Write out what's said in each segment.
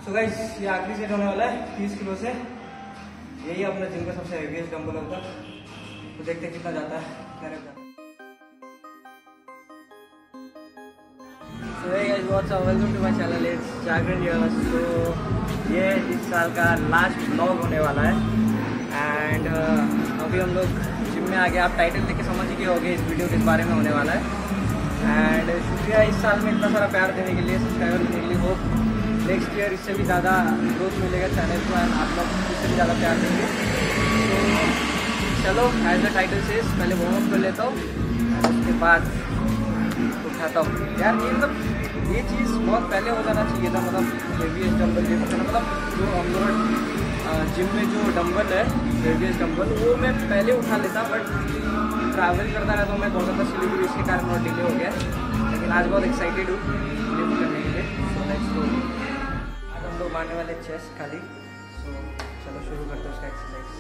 So guys ये आखिरी set होने वाला है 30 किलो से। यही अपना जिम का सबसे हेवीएस्ट डंबल होता है, तो देखते हैं कितना जाता है क्या रहता है। So hey guys, what's up? Welcome to my channel. It's Jagran yes. तो ये इस साल का लास्ट ब्लॉग होने वाला है एंड अभी हम लोग जिम में आ गए। आप टाइटल देख के समझ ही होंगे इस वीडियो किस बारे में होने वाला है। एंड शुक्रिया इस साल में इतना सारा प्यार देने के लिए, सब्सक्राइबर देने के लिए। होप नेक्स्ट ईयर इससे भी ज़्यादा ग्रोथ मिलेगा चैनल को एंड आप लोग इससे भी ज़्यादा प्यार देंगे। तो चलो एज द टाइटल से पहले वार्म अप कर लेता हूँ, उसके बाद उठाता हूँ। यार ये मतलब ये चीज़ बहुत पहले हो जाना चाहिए था, मतलब हेवीएस्ट डंबल ये मतलब जो हम लोग जिम में जो डंबल है हेवीएस्ट डंबल वो मैं पहले उठा लेता, बट ट्रैवल करता रहता हूँ मैं बहुत ज़्यादा सिलीगुड़ी, इसके कारण बहुत डिले हो गया। लेकिन आज बहुत एक्साइटेड हूँ लिफ्ट करने के लिए। So let's go. आज हम लोग मारने वाले चेस्ट खाली। सो चलो शुरू करते हैं उसका एक्सरसाइज।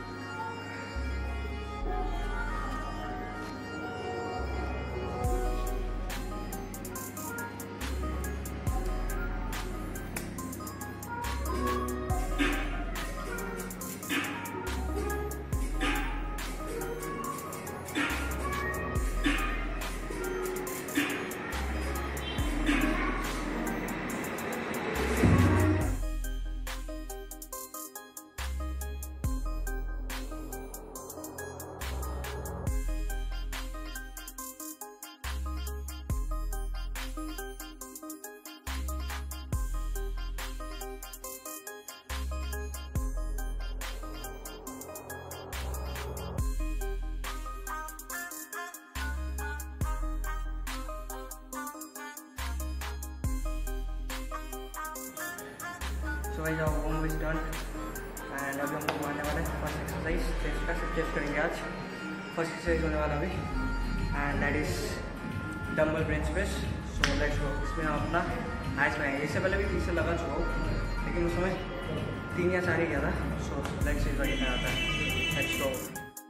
तो भाई जाओ होम इज डन एंड अभी हम लोग मारने वाले हैं फर्स्ट एक्सरसाइज चेस्ट का। सिर्फ चेस्ट करेंगे आज। फर्स्ट एक्सरसाइज होने वाला अभी and that is dumbbell bench press. So let's go. इसमें हम अपना मैच में इससे पहले भी 30 से लगा चुका हूँ, लेकिन उस समय 3 या 4 ही किया था। सो लेट्स सी कितना आता है। Let's go.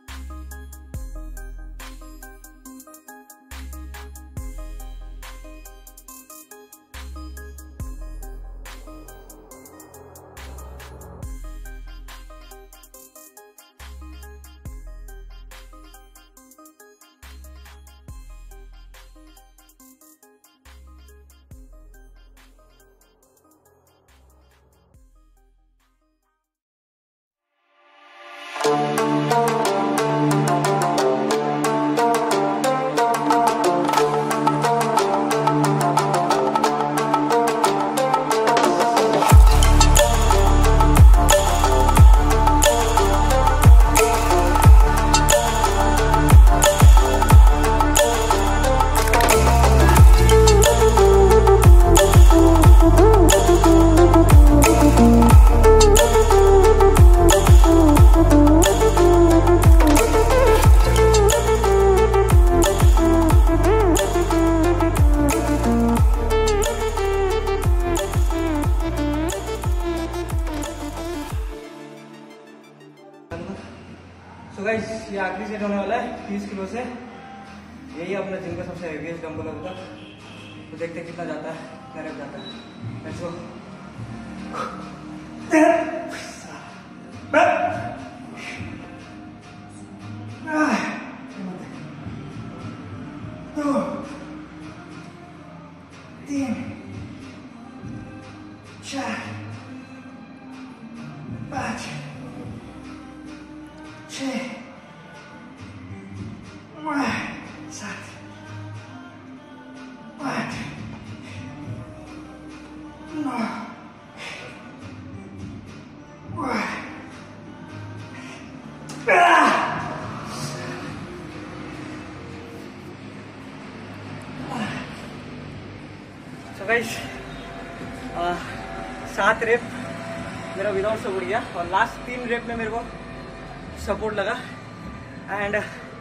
तो गाइस ये आखिरी सेट होने वाला है 30 किलो से। यही अपना जिम का सबसे हेवीएस्ट डंबल होता है, तो देखते हैं कितना जाता है क्या रह जाता है। Let's go. तो गाइस 7 रेप मेरा विदाउट सपोर्ट गया और लास्ट 3 रेप में मेरे को सपोर्ट लगा एंड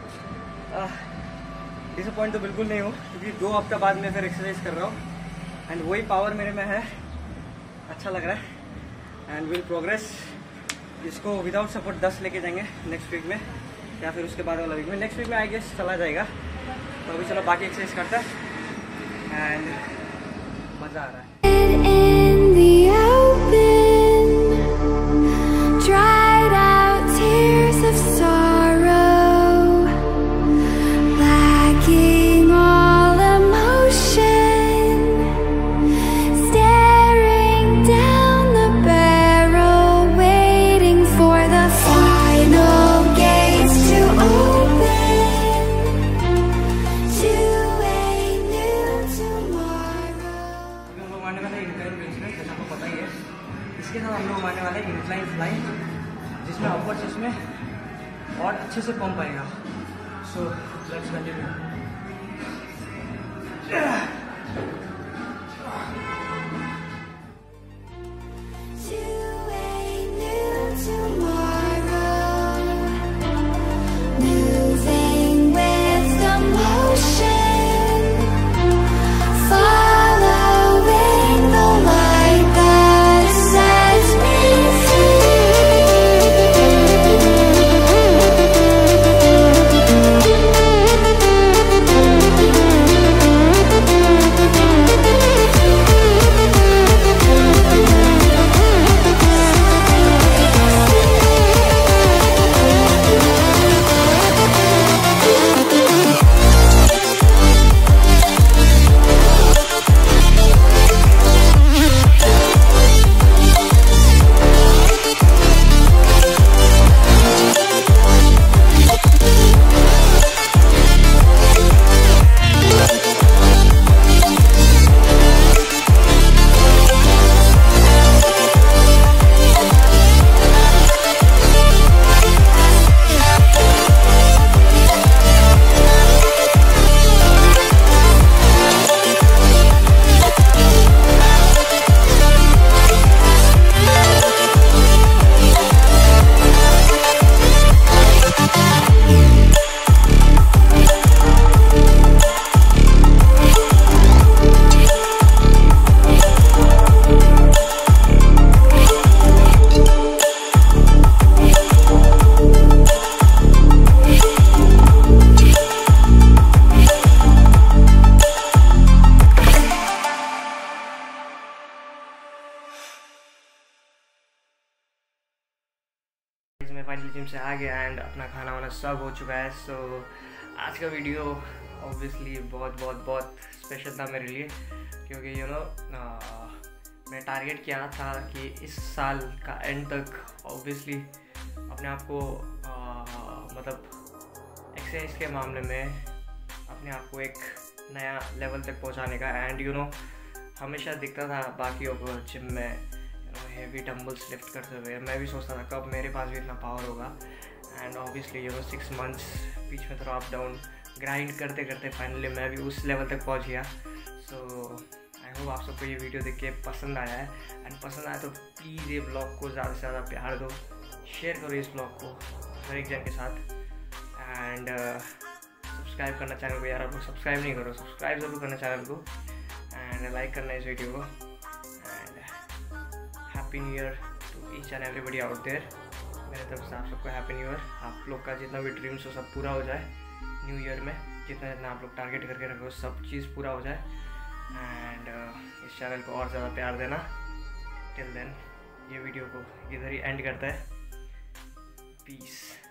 डिसअपॉइंट तो बिल्कुल नहीं हूँ, क्योंकि 2 हफ्ते बाद मैं फिर एक्सरसाइज कर रहा हूँ एंड वही पावर मेरे में है। अच्छा लग रहा है एंड विल प्रोग्रेस। इसको विदाउट सपोर्ट 10 लेके जाएंगे नेक्स्ट वीक में, या फिर उसके बाद वाला वीक में। नेक्स्ट वीक में आई गेस चला जाएगा। तो अभी चलो बाकी एक्सरसाइज करते हैं एंड मज़ा आ रहा है। इसके साथ हम लोग मारने वाले हैं इंक्लाइन फ्लाई, जिसमें अपवर्ड चेस्ट में और अच्छे से पंप आएगा। So let's continue. मैं फाइनली जिम से आ गया एंड अपना खाना वाना सब हो चुका है। सो आज का वीडियो ऑब्वियसली बहुत स्पेशल था मेरे लिए, क्योंकि मैं टारगेट किया था कि इस साल का एंड तक ऑब्वियसली अपने आप को मतलब एक्सरसाइज के मामले में अपने आप को एक नया लेवल तक पहुंचाने का। एंड हमेशा दिखता था बाकियों को जिम में हेवी डम्बल्स लिफ्ट करते हुए, मैं भी सोचता था कब मेरे पास भी इतना पावर होगा। एंड ऑब्वियसली 6 मंथ्स बीच में थोड़ा अप डाउन ग्राइंड करते करते फाइनली मैं भी उस लेवल तक पहुंच गया। सो आई होप आप सबको ये वीडियो देख के पसंद आया है, एंड पसंद आया तो प्लीज़ ये ब्लॉग को ज़्यादा से ज़्यादा प्यार दो, शेयर करो इस ब्लॉग को हर एक जन के साथ। एंड सब्सक्राइब करना चैनल को, यार आप लोग सब्सक्राइब नहीं करो, सब्सक्राइब ज़रूर करना चैनल को, एंड लाइक करना इस वीडियो को। Happy new year to each and everybody out there. मेरे तरफ से आप सबको हैप्पी न्यू ईयर। आप लोग का जितना भी ड्रीम्स हो सब पूरा हो जाए न्यू ईयर में, जितना जितना आप लोग टारगेट करके रखो सब चीज़ पूरा हो जाए। एंड इस चैनल को और ज़्यादा प्यार देना। टिल देन ये वीडियो को इधर ही एंड करता है। पीस।